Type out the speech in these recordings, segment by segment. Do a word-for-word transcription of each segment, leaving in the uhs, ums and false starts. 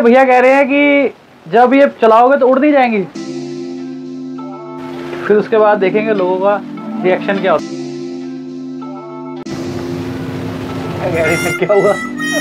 भैया कह रहे हैं कि जब ये चलाओगे तो उड़ नहीं जाएंगी। फिर उसके बाद देखेंगे लोगों का रिएक्शन क्या होता है। क्या हुआ?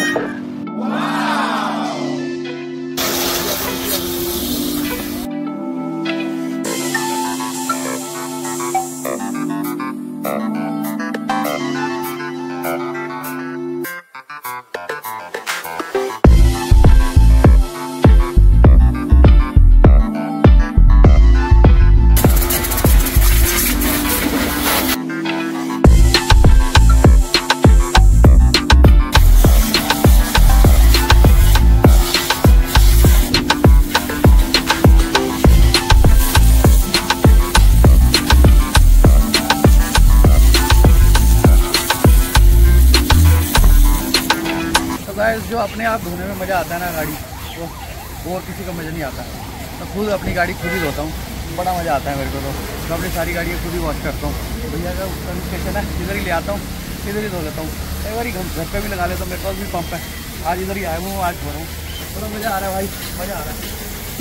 जो अपने आप धोने में मज़ा आता है ना गाड़ी, तो वो और किसी को मज़ा नहीं आता। मैं खुद अपनी गाड़ी खुद ही धोता हूँ, बड़ा मज़ा आता है मेरे को। तो मैं अपनी सारी गाड़ी खुद ही वॉश करता हूँ। भैया का सर्विस स्टेशन है, इधर ही ले आता हूँ, इधर ही धो लेता हूँ। एक बार घर पर भी लगा लेता हूँ, मेरे पास भी पंप है। आज इधर ही आया हूँ, आज धो रहा हूँ, बड़ा मज़ा आ रहा है भाई, मज़ा आ रहा है।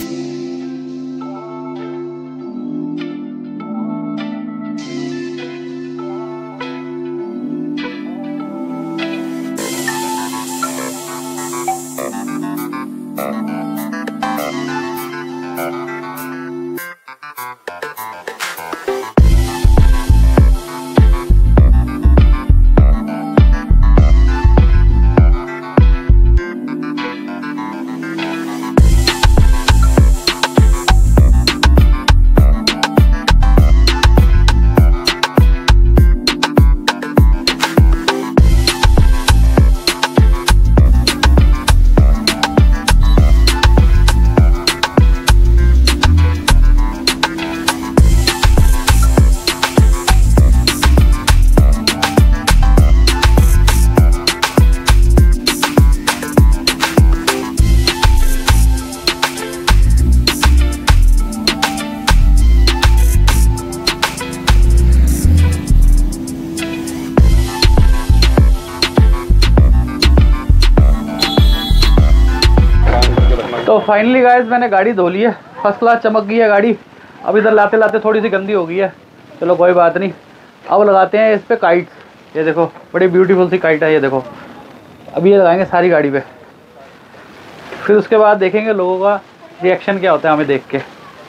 तो फाइनली गाइस मैंने गाड़ी धो ली है, फर्स्ट क्लास चमक गई है गाड़ी। अब इधर लाते लाते थोड़ी सी गंदी हो गई है, चलो कोई बात नहीं। अब लगाते हैं इस पे काइट्स। ये देखो बड़ी ब्यूटीफुल सी काइट है, ये देखो। अभी ये लगाएंगे सारी गाड़ी पे, फिर उसके बाद देखेंगे लोगों का रिएक्शन क्या होता है हमें देख के।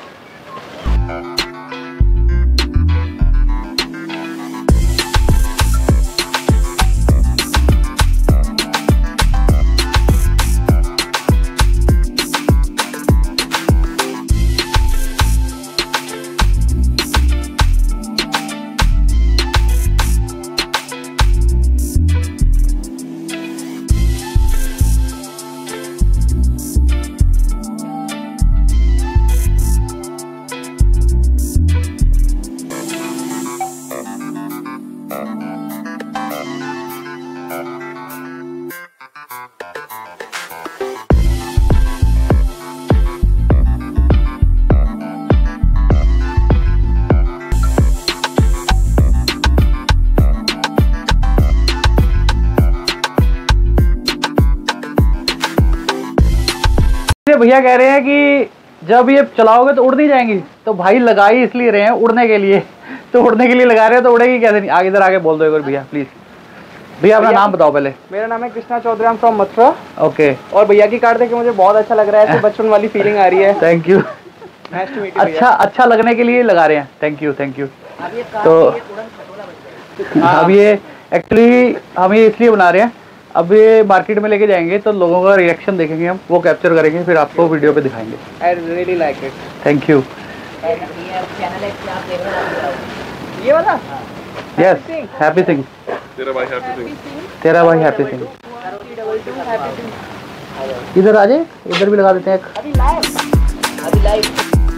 भैया कह रहे हैं कि जब ये चलाओगे तो उड़ नहीं जाएंगी। तो भाई लगा ही इसलिए रहे हैं, उड़ने के लिए। तो उड़ने के लिए लगा रहे हैं, तो उड़ेगी कैसे नहीं। आगे इधर आगे बोल दो एक बार भैया प्लीज। भैया अपना नाम बताओ पहले। मेरा नाम है Krishna Chaudhary, I am from Mathura. Okay. और भैया की कार देख के मुझे बहुत अच्छा लग रहा है, ऐसे बचपन वाली फीलिंग आ रही है। Thank you. अच्छा अच्छा लगने के लिए लगा रहे हैं। Thank you thank you. तो अब ये एक्चुअली हम ये इसलिए बना रहे हैं, अब ये मार्केट में लेके जाएंगे तो लोगों का रिएक्शन देखेंगे हम, वो कैप्चर करेंगे, फिर आपको वीडियो पे दिखाएंगे। I really like it. Thank you. ये वाला? Yes, Happy Singh. तेरा भाई हैप्पी सिंह। तेरा भाई हैप्पी सिंह। इधर आ जाए, इधर भी लगा देते हैं एक। अभी लाइव अभी लाइव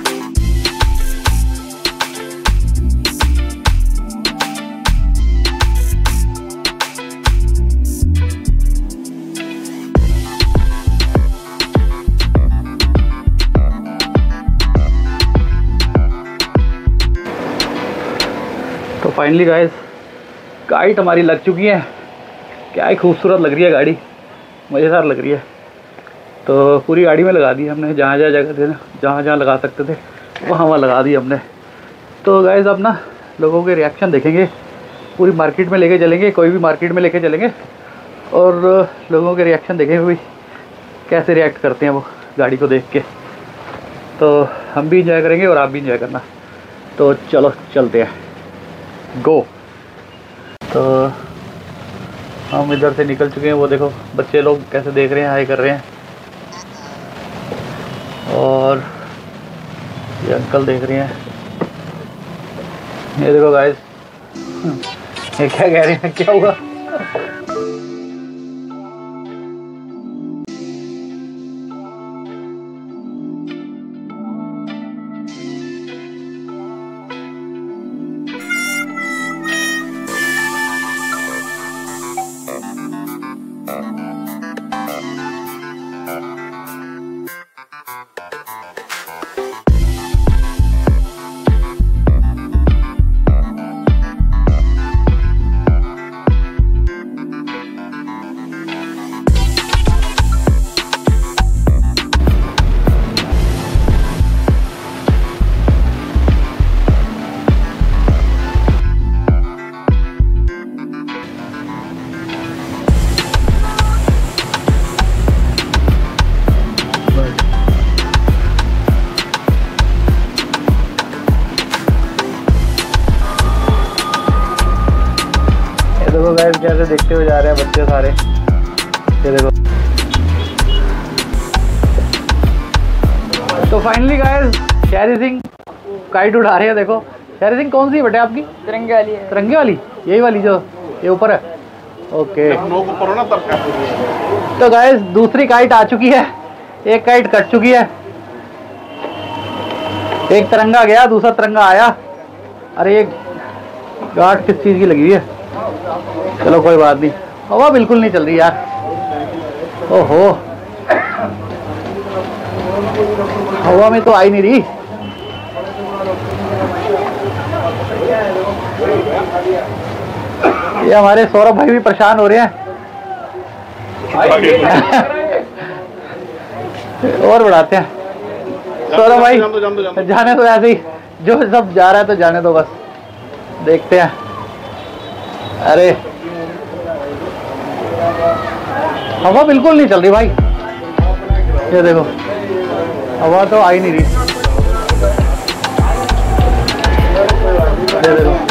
तो फाइनली गाइस काइट हमारी लग चुकी है। क्या ही खूबसूरत लग रही है गाड़ी, मज़ेदार लग रही है। तो पूरी गाड़ी में लगा दी हमने, जहाँ जहाँ जगह थे ना, जहाँ जहाँ लगा सकते थे वहाँ वहाँ लगा दी हमने। तो गाइस अब ना लोगों के रिएक्शन देखेंगे, पूरी मार्केट में लेके चलेंगे, कोई भी मार्केट में लेके चलेंगे और लोगों के रिएक्शन देखेंगे भाई कैसे रिएक्ट करते हैं वो गाड़ी को देख के। तो हम भी इंजॉय करेंगे और आप भी इंजॉय करना। तो चलो चलते हैं, गो। तो हम इधर से निकल चुके हैं, वो देखो बच्चे लोग कैसे देख रहे हैं, हाई कर रहे हैं। और ये अंकल देख रहे हैं, ये देखो गाइस ये क्या कह रहे हैं, क्या हुआ? देखो गाइस कैसे देखते हुए जा रहे हैं बच्चे सारे, ये देखो। तो फाइनली गाइस शहरी सिंह काइट उड़ा रहे हैं, देखो। शहरी सिंह कौन सी है बेटे आपकी? तिरंगे वाली है। तिरंगे वाली, यही वाली जो ये ऊपर है, ओके। तो गाइस दूसरी काइट आ चुकी है, एक काइट कट चुकी है, एक तिरंगा गया, दूसरा तिरंगा आया। अरे ये गार्ड किस चीज़ की लगी हुई है? चलो कोई बात नहीं, हवा बिल्कुल नहीं चल रही यार, ओहो हवा में तो आई नहीं रही। ये हमारे सौरभ भाई भी परेशान हो रहे हैं और बढ़ाते हैं। सौरभ भाई जाने दो, ऐसे ही जो सब जा रहा है तो जाने दो, बस देखते हैं। अरे हवा बिल्कुल नहीं चल रही भाई, ये देखो हवा तो आ ही नहीं रही, ये देखो।